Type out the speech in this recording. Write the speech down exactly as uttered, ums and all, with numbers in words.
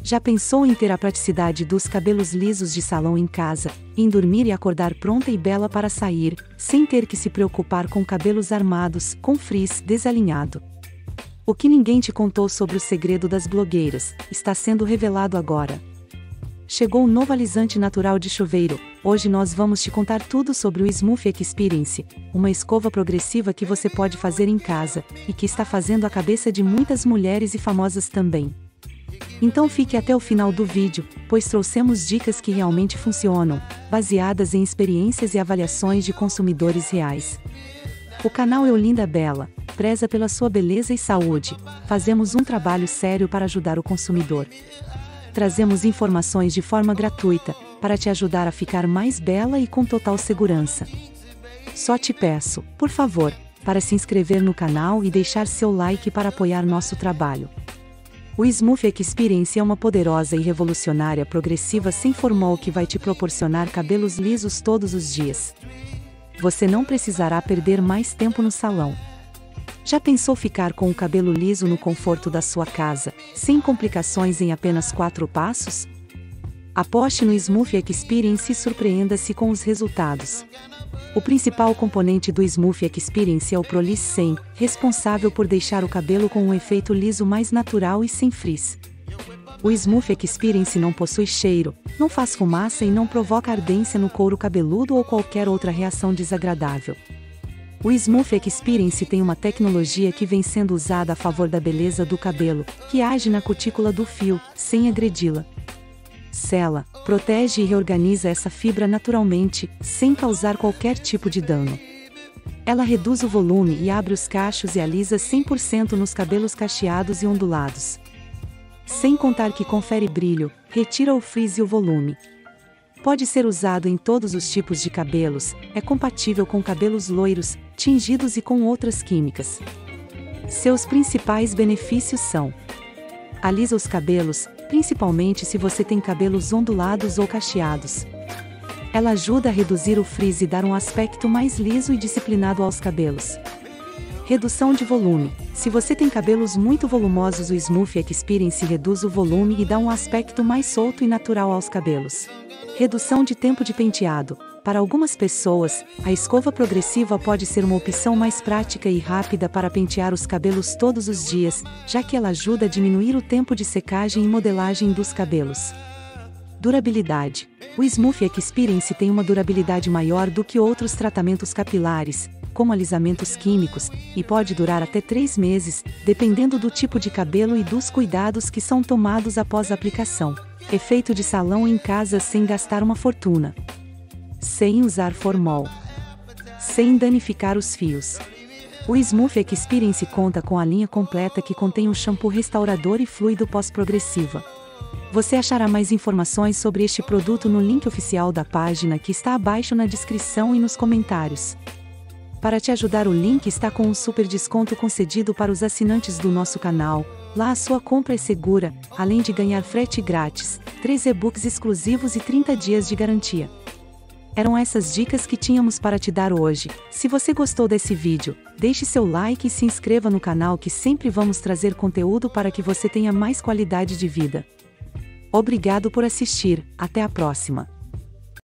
Já pensou em ter a praticidade dos cabelos lisos de salão em casa, em dormir e acordar pronta e bela para sair, sem ter que se preocupar com cabelos armados, com frizz, desalinhado? O que ninguém te contou sobre o segredo das blogueiras, está sendo revelado agora. Chegou o novo alisante natural de chuveiro. Hoje nós vamos te contar tudo sobre o Smooth Experience, uma escova progressiva que você pode fazer em casa, e que está fazendo a cabeça de muitas mulheres e famosas também. Então fique até o final do vídeo, pois trouxemos dicas que realmente funcionam, baseadas em experiências e avaliações de consumidores reais. O canal Eulinda Bela preza pela sua beleza e saúde. Fazemos um trabalho sério para ajudar o consumidor. Trazemos informações de forma gratuita, para te ajudar a ficar mais bela e com total segurança. Só te peço, por favor, para se inscrever no canal e deixar seu like para apoiar nosso trabalho. O Smooth Experience é uma poderosa e revolucionária progressiva sem formol que vai te proporcionar cabelos lisos todos os dias. Você não precisará perder mais tempo no salão. Já pensou ficar com o cabelo liso no conforto da sua casa, sem complicações em apenas quatro passos? Aposte no Smooth Experience e surpreenda-se com os resultados. O principal componente do Smooth Experience é o Proliss cem, responsável por deixar o cabelo com um efeito liso mais natural e sem frizz. O Smooth Experience não possui cheiro, não faz fumaça e não provoca ardência no couro cabeludo ou qualquer outra reação desagradável. O Smooth Experience tem uma tecnologia que vem sendo usada a favor da beleza do cabelo, que age na cutícula do fio, sem agredi-la. Sela, protege e reorganiza essa fibra naturalmente, sem causar qualquer tipo de dano. Ela reduz o volume e abre os cachos e alisa cem por cento nos cabelos cacheados e ondulados. Sem contar que confere brilho, retira o frizz e o volume. Pode ser usado em todos os tipos de cabelos, é compatível com cabelos loiros, tingidos e com outras químicas. Seus principais benefícios são: alisa os cabelos, principalmente se você tem cabelos ondulados ou cacheados. Ela ajuda a reduzir o frizz e dar um aspecto mais liso e disciplinado aos cabelos. Redução de volume. Se você tem cabelos muito volumosos, o Smooth Experience reduz o volume e dá um aspecto mais solto e natural aos cabelos. Redução de tempo de penteado. Para algumas pessoas, a escova progressiva pode ser uma opção mais prática e rápida para pentear os cabelos todos os dias, já que ela ajuda a diminuir o tempo de secagem e modelagem dos cabelos. Durabilidade. O Smooth Experience tem uma durabilidade maior do que outros tratamentos capilares, como alisamentos químicos, e pode durar até três meses, dependendo do tipo de cabelo e dos cuidados que são tomados após a aplicação. Efeito de salão em casa sem gastar uma fortuna. Sem usar formol. Sem danificar os fios. O Smooth Experience conta com a linha completa que contém um shampoo restaurador e fluido pós-progressiva. Você achará mais informações sobre este produto no link oficial da página que está abaixo na descrição e nos comentários. Para te ajudar, o link está com um super desconto concedido para os assinantes do nosso canal. Lá a sua compra é segura, além de ganhar frete grátis, três e-books exclusivos e trinta dias de garantia. Eram essas dicas que tínhamos para te dar hoje. Se você gostou desse vídeo, deixe seu like e se inscreva no canal, que sempre vamos trazer conteúdo para que você tenha mais qualidade de vida. Obrigado por assistir, até a próxima.